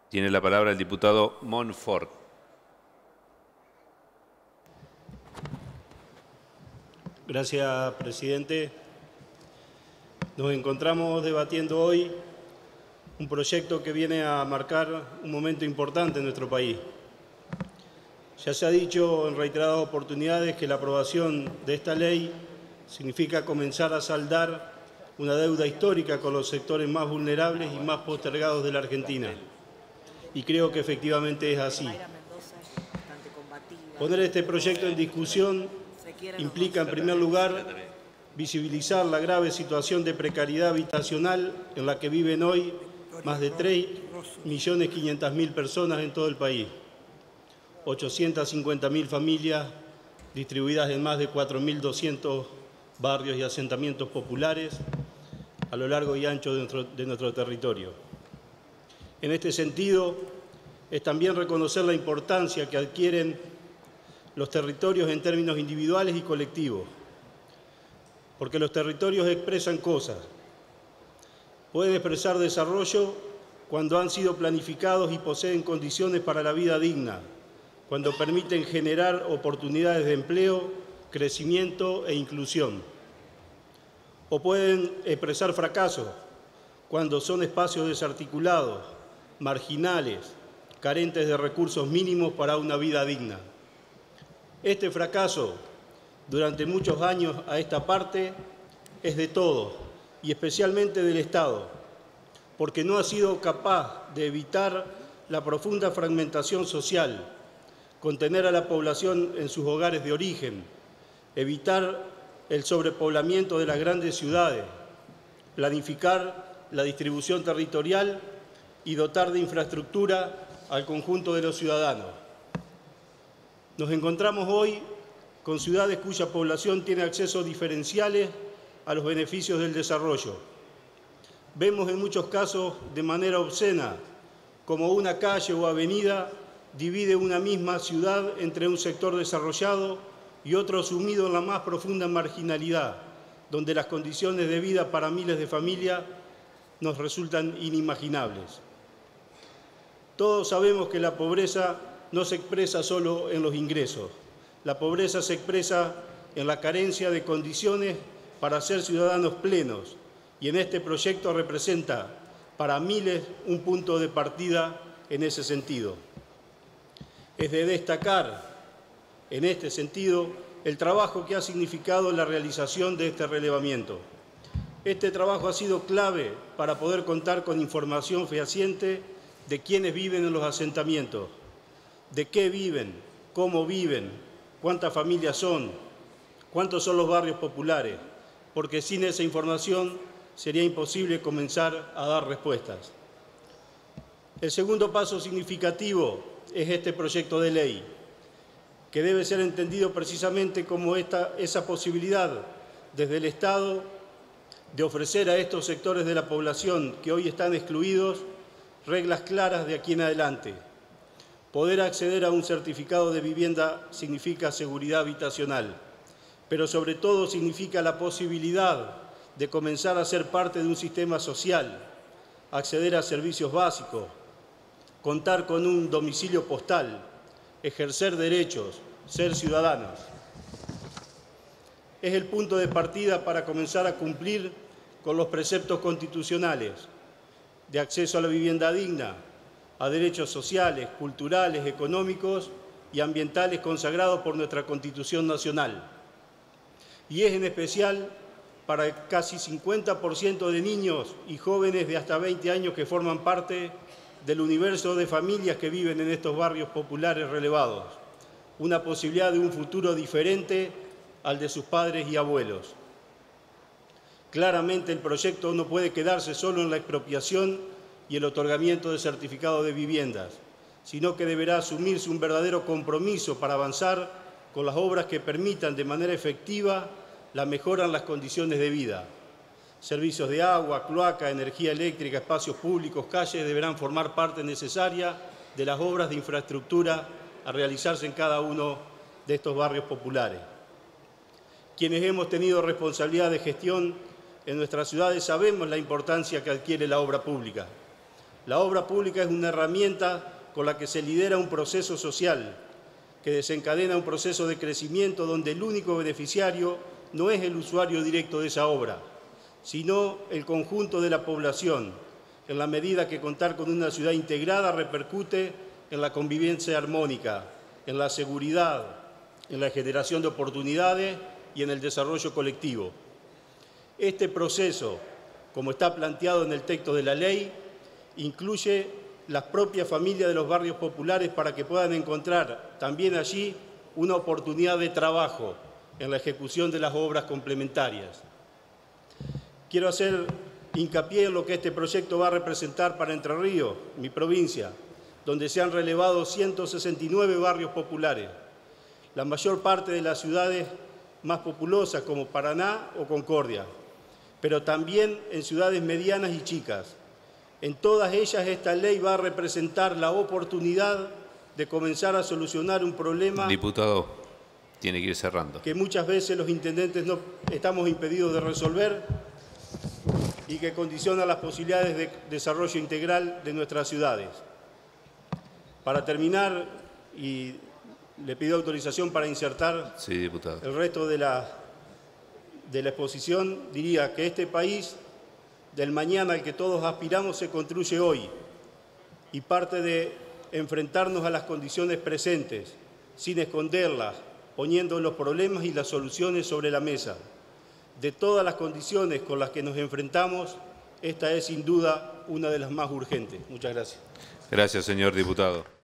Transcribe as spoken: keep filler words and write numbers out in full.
Tiene la palabra el diputado Monfort. Gracias, presidente. Nos encontramos debatiendo hoy un proyecto que viene a marcar un momento importante en nuestro país. Ya se ha dicho en reiteradas oportunidades que la aprobación de esta ley significa comenzar a saldar una deuda histórica con los sectores más vulnerables y más postergados de la Argentina. Y creo que efectivamente es así. Poner este proyecto en discusión implica, en primer lugar, visibilizar la grave situación de precariedad habitacional en la que viven hoy más de tres millones quinientas mil personas en todo el país, ochocientas cincuenta mil familias distribuidas en más de cuatro mil doscientos barrios y asentamientos populares a lo largo y ancho de nuestro, de nuestro territorio. En este sentido, es también reconocer la importancia que adquieren los territorios en términos individuales y colectivos, porque los territorios expresan cosas. Pueden expresar desarrollo cuando han sido planificados y poseen condiciones para la vida digna, cuando permiten generar oportunidades de empleo, crecimiento e inclusión. O pueden expresar fracaso cuando son espacios desarticulados, marginales, carentes de recursos mínimos para una vida digna. Este fracaso, durante muchos años a esta parte, es de todos, y especialmente del Estado, porque no ha sido capaz de evitar la profunda fragmentación social, contener a la población en sus hogares de origen, evitar el sobrepoblamiento de las grandes ciudades, planificar la distribución territorial y dotar de infraestructura al conjunto de los ciudadanos. Nos encontramos hoy con ciudades cuya población tiene accesos diferenciales a los beneficios del desarrollo. Vemos en muchos casos de manera obscena como una calle o avenida divide una misma ciudad entre un sector desarrollado y otro sumido en la más profunda marginalidad, donde las condiciones de vida para miles de familias nos resultan inimaginables. Todos sabemos que la pobreza no se expresa solo en los ingresos. La pobreza se expresa en la carencia de condiciones para ser ciudadanos plenos, y en este proyecto representa para miles un punto de partida en ese sentido. Es de destacar, en este sentido, el trabajo que ha significado la realización de este relevamiento. Este trabajo ha sido clave para poder contar con información fehaciente de quienes viven en los asentamientos, de qué viven, cómo viven, cuántas familias son, cuántos son los barrios populares, porque sin esa información sería imposible comenzar a dar respuestas. El segundo paso significativo es este proyecto de ley, que debe ser entendido precisamente como esta, esa posibilidad desde el Estado de ofrecer a estos sectores de la población que hoy están excluidos reglas claras de aquí en adelante. Poder acceder a un certificado de vivienda significa seguridad habitacional, pero sobre todo significa la posibilidad de comenzar a ser parte de un sistema social, acceder a servicios básicos, contar con un domicilio postal, ejercer derechos, ser ciudadanos. Es el punto de partida para comenzar a cumplir con los preceptos constitucionales de acceso a la vivienda digna, a derechos sociales, culturales, económicos y ambientales consagrados por nuestra Constitución Nacional. Y es en especial para el casi cincuenta por ciento de niños y jóvenes de hasta veinte años que forman parte del universo de familias que viven en estos barrios populares relevados, una posibilidad de un futuro diferente al de sus padres y abuelos. Claramente el proyecto no puede quedarse solo en la expropiación y el otorgamiento de certificados de viviendas, sino que deberá asumirse un verdadero compromiso para avanzar con las obras que permitan de manera efectiva la mejora en las condiciones de vida. Servicios de agua, cloaca, energía eléctrica, espacios públicos, calles deberán formar parte necesaria de las obras de infraestructura a realizarse en cada uno de estos barrios populares. Quienes hemos tenido responsabilidad de gestión en nuestras ciudades sabemos la importancia que adquiere la obra pública. La obra pública es una herramienta con la que se lidera un proceso social, que desencadena un proceso de crecimiento donde el único beneficiario no es el usuario directo de esa obra, sino el conjunto de la población, en la medida que contar con una ciudad integrada repercute en la convivencia armónica, en la seguridad, en la generación de oportunidades y en el desarrollo colectivo. Este proceso, como está planteado en el texto de la ley, incluye las propias familias de los barrios populares para que puedan encontrar también allí una oportunidad de trabajo en la ejecución de las obras complementarias. Quiero hacer hincapié en lo que este proyecto va a representar para Entre Ríos, mi provincia, donde se han relevado ciento sesenta y nueve barrios populares, la mayor parte de las ciudades más populosas como Paraná o Concordia, pero también en ciudades medianas y chicas. En todas ellas esta ley va a representar la oportunidad de comenzar a solucionar un problema. Diputado, tiene que ir cerrando. Que muchas veces los intendentes no estamos impedidos de resolver y que condiciona las posibilidades de desarrollo integral de nuestras ciudades. Para terminar, y le pido autorización para insertar sí, diputado. el resto de la, de la exposición, diría que este país del mañana al que todos aspiramos se construye hoy y parte de enfrentarnos a las condiciones presentes, sin esconderlas, poniendo los problemas y las soluciones sobre la mesa. De todas las condiciones con las que nos enfrentamos, esta es sin duda una de las más urgentes. Muchas gracias. Gracias, señor diputado.